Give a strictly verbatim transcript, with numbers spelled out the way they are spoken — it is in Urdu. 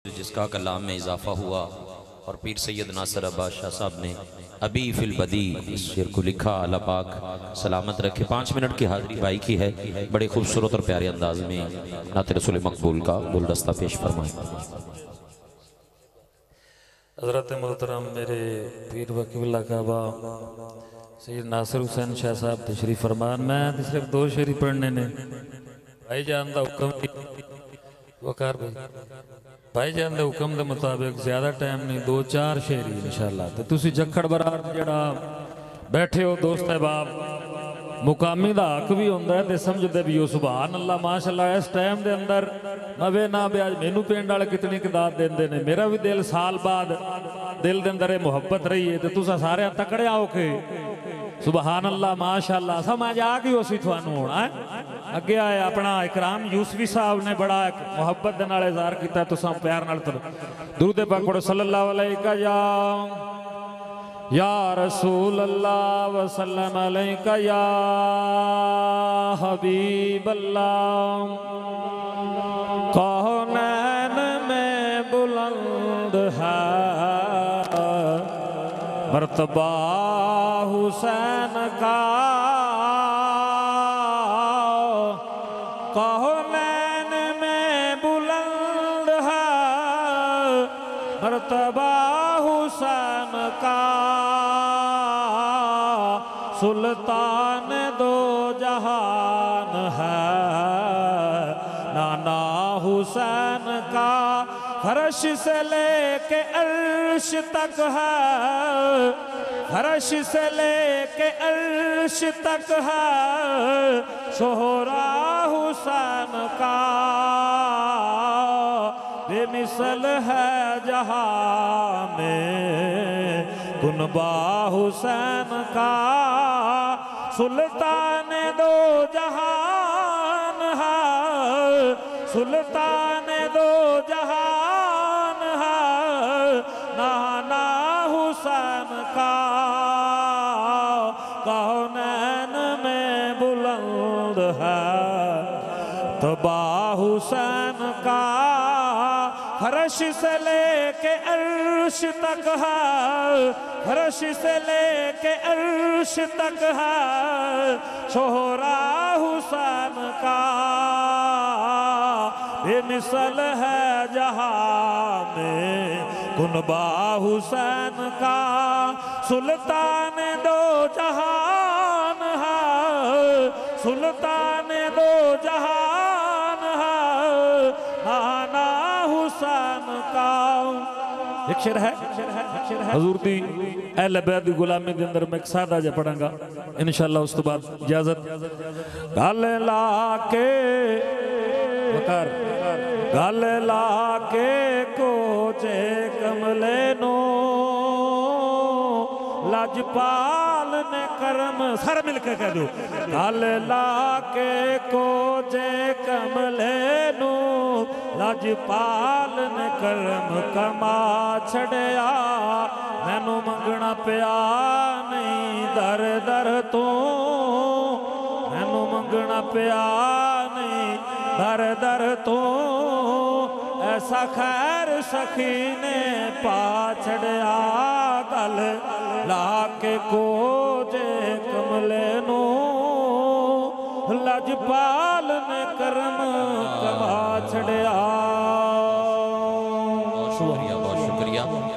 جس کا کلام میں اضافہ ہوا اور پیر سید ناصر عباس شاہ صاحب نے ابھی فی البدی اس شعر کو لکھا، اللہ پاک سلامت رکھے۔ پانچ منٹ کی حاضری بھائی کی ہے، بڑے خوبصورت اور پیارے انداز میں نعت رسول مقبول کا گلدستہ پیش فرمائیں۔ حضرت محترم میرے پیر و قبلہ کعبہ سید ناصر حسین شاہ صاحب تشریف فرمان، میں صرف دو شعری پڑھنے نے بھائی جان دا حکم وقار بھائی بھائی جان دے حکم دے مطابق زیادہ ٹائم نہیں، دو چار شعری انشاءاللہ تے تسی جکھڑ برار جڑا بیٹھے ہو دوست احباب، مقامی دا حق بھی ہوندہ ہے تے سمجھ دے بھی ہو سبحان اللہ ماشاءاللہ اس ٹائم دے اندر نوے نا بیاج مینو پینڈ والے کتنی قداد دین دے نے، میرا بھی دل سال بعد دل دے اندر محبت رہی ہے تے تسا سارے تکڑے آؤ کے سبحان اللہ ماشاءاللہ سمجھ آ گئی اسی تھوانو ہونا ہے۔ اگے آئے اپنا اکرام یوسفی صاحب نے بڑا ایک محبت دے نال اظہار کیتا ہے، تسا پیار نال درود پاک پڑھو صلی اللہ علیہ یا یا رسول اللہ وسلم علیکہ یا حبیب اللہ، کونین میں بلند ہے مرتبہ حسین کا، کونین میں بلند ہے مرتبہ حسین کا، سلطان دو جہان ہے نانا حسین کا، فرش سے لے کے عرش تک ہے، فرش سے لے کے عرش تک ہے شہرا حسین کا، بے مثل ہے جہاں میں کنبہ حسین کا، سلطان دو جہان ہے، سلطان دو جہان ہے نانا حسین کا، کونین میں بلند ہے تبا حسین کا، فرش سے لے کے عرش تک ہے، فرش سے لے کے عرش تک ہے شہرا حسین کا، بے مثل ہے جہاں میں کنبہ حسین کا، سلطان دو جہان ہے، سلطان دو جہان ہے نانا حسین کا۔ ایک شعر ہے حضور دی اہل بیت دی غلامی دے اندر میں ایک سادہ جا پڑھاں گا انشاءاللہ، اس تو بعد اجازت۔ گل لا کے وقار گل لا کے کوچے کملے نو لاجپال نے کرم، سارے مل کے کہہ دو، گل لا کے کوچے کملے نو لاجپال نے کرم کما چھڑیا، مینو منگنا پیا نہیں در در تو، مینو منگنا پیا نہیں در در تو، ایسا خیر سخی نے پا چھڑیا، گل لا کے کوجے کملے نو لاجپال نے کرم کما چھڑیا۔ بہت شکریہ، بہت شکریہ۔